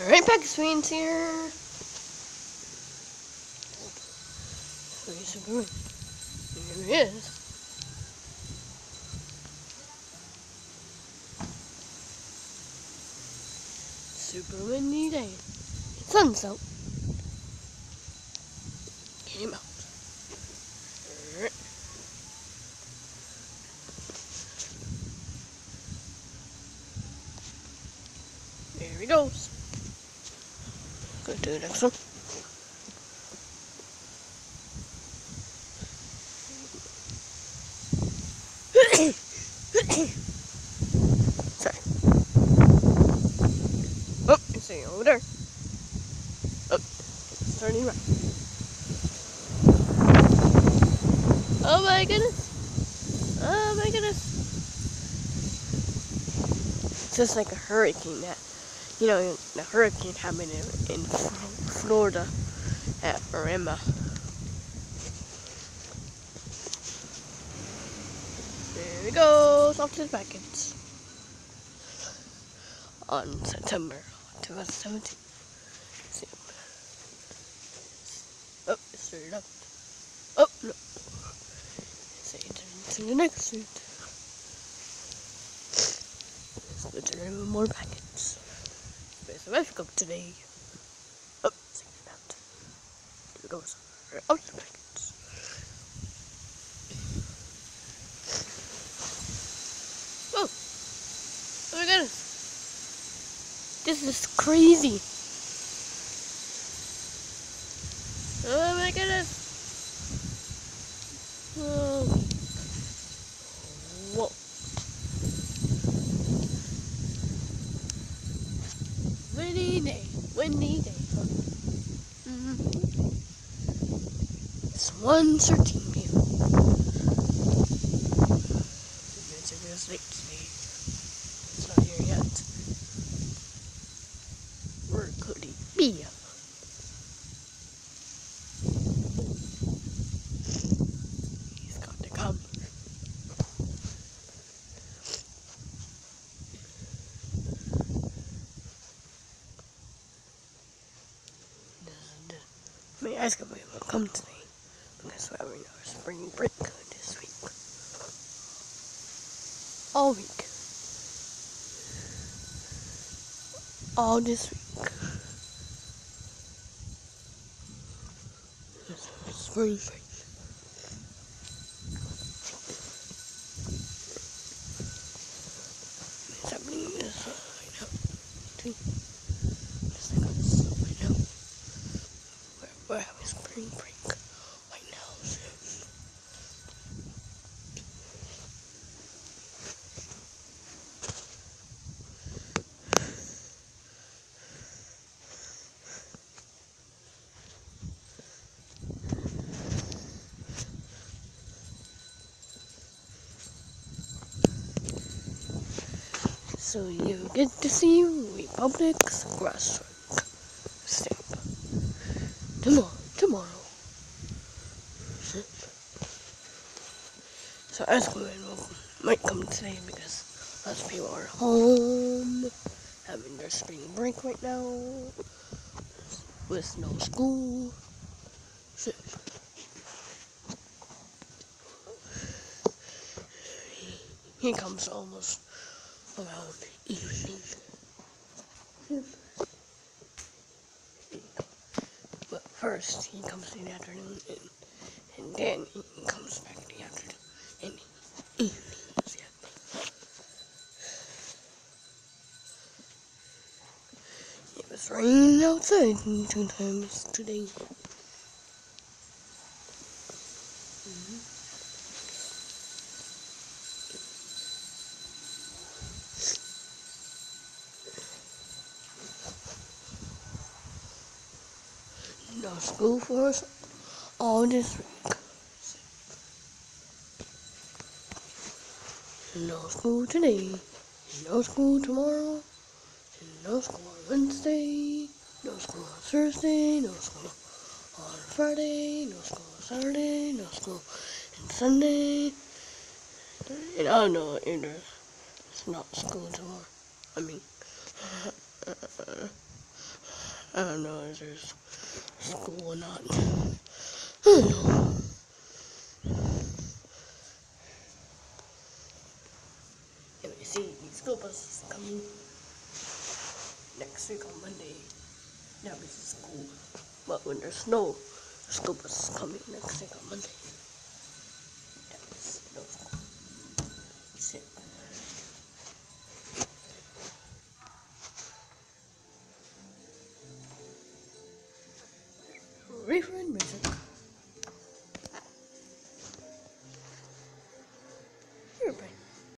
Alright, Pack Sweens here. Where's Superman? Here he is. Super windy day. Sun's out. Get him out. Alright. There he goes. Go to the next one. Sorry. Oh, it's over there. Oh, turning right. Oh my goodness. Oh my goodness. It's just like a hurricane that, you know, the hurricane happened in Florida at Irma. There we go, off to the packets. On September 2017. Oh, it started up. Oh, no. Say it to the next suit. Let's remove more packets. There's a life cup today. Oh, take it out. There it goes. Out the packets. Oh! Oh my goodness! This is crazy! Oh my goodness! Whoa! Whoa! Windy day! Windy day! It's 1:13 p.m. It's late today. It's not here yet. Where could he be? He's got to come. My ice cream will come today because we're having our spring break this week. All week. All this week. Spring break. It's happening in Minnesota right now. Too. Just like this right now. We're having spring break right now. So you get to see Republic's grassroots stamp tomorrow. So Esquimalt might come today because lots of people are home, having their spring break right now, with no school. So, he comes almost around evening. But first, he comes in the afternoon, and then he comes back in the afternoon and evenings. Yeah. It was raining outside 2 times today. No school for us all this week. No school today. No school tomorrow. No school on Wednesday. No school on Thursday. No school on Friday. No school on Saturday. No school on Sunday. And I don't know either. It's not school tomorrow. I mean, I don't know if there's school or not. I don't know. And we see the school bus is coming next week on Monday. That means school. But when there's snow, the school bus is coming next week on Monday. That means no school. That's it. Refrain music.